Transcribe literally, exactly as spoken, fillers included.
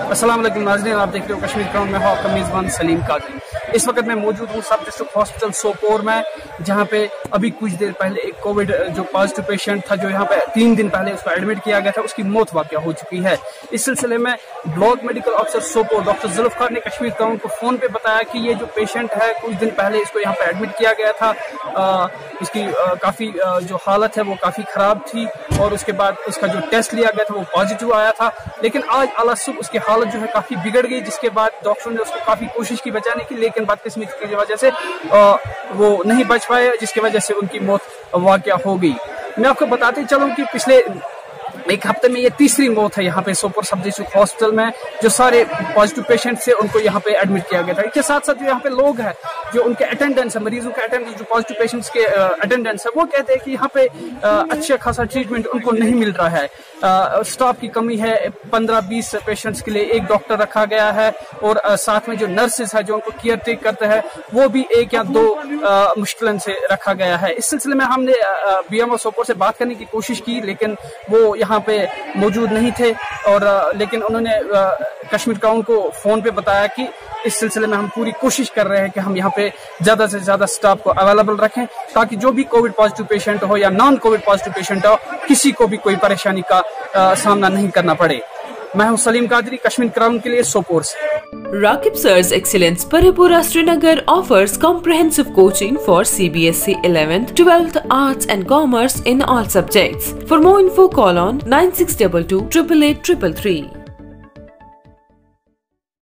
अस्सलाम वालेकुम नाज़रीन, आप देख रहे हो कश्मीर क्राउन में, आपका मेज़बान सलीम कादरी। इस वक्त मैं मौजूद हूँ सब डिस्ट्रिक्ट हॉस्पिटल सोपोर में, जहाँ पे अभी कुछ देर पहले एक कोविड जो पॉजिटिव पेशेंट था, जो यहाँ पे तीन दिन पहले उसको एडमिट किया गया था, उसकी मौत वाक़या हो चुकी है। इस सिलसिले में block medical officer Sopore doctor Zulfikar ने कश्मीर क्राउन को फ़ोन पे बताया कि ये जो पेशेंट है कुछ दिन पहले इसको यहाँ पे एडमिट किया गया था, आ, इसकी काफ़ी जो हालत है वो काफ़ी ख़राब थी और उसके बाद उसका जो टेस्ट लिया गया था वो पॉजिटिव आया था, लेकिन आज अला सुबह उसकी हालत जो है काफ़ी बिगड़ गई, जिसके बाद डॉक्टरों ने उसको काफ़ी कोशिश की बचाने की, लेकिन बदकिस्मती की वजह से आ, वो नहीं बच पाए, जिसकी वजह से उनकी मौत वाक़या हो गई। मैं आपको बताते चलूँ कि पिछले एक हफ्ते में ये तीसरी मौत है यहाँ पे सोपोर सब डिस्ट्रिक्ट हॉस्पिटल में। जो सारे पॉजिटिव पेशेंट थे उनको यहाँ पे एडमिट किया गया था। इसके साथ साथ जो यहाँ पे लोग हैं, जो उनके अटेंडेंस है, मरीजों के अटेंडेंस, जो पॉजिटिव पेशेंट्स के अटेंडेंस है, वो कहते हैं कि यहाँ पे अच्छा खासा ट्रीटमेंट उनको नहीं मिल रहा है। स्टाफ की कमी है, पंद्रह बीस पेशेंट्स के लिए एक डॉक्टर रखा गया है और साथ में जो नर्सेज है जो उनको केयर टेक करते हैं वो भी एक या दो मुश्किलन से रखा गया है। इस सिलसिले में हमने बी एम ओ सोपोर से बात करने की कोशिश की, लेकिन वो यहाँ पे मौजूद नहीं थे और लेकिन उन्होंने कश्मीर क्राउन को फोन पे बताया कि इस सिलसिले में हम पूरी कोशिश कर रहे हैं कि हम यहाँ पे ज्यादा से ज्यादा स्टाफ को अवेलेबल रखें, ताकि जो भी कोविड पॉजिटिव पेशेंट हो या नॉन कोविड पॉजिटिव पेशेंट हो, किसी को भी कोई परेशानी का आ, सामना नहीं करना पड़े। मैं हूँ सलीम कादरी, कश्मीर क्राउन के लिए सोपोर से। Rakib Sir's Excellence Paripura Srinagar offers comprehensive coaching for C B S E eleventh, twelfth, Arts and Commerce in all subjects. For more info, call on nine six two two eight eight three three three.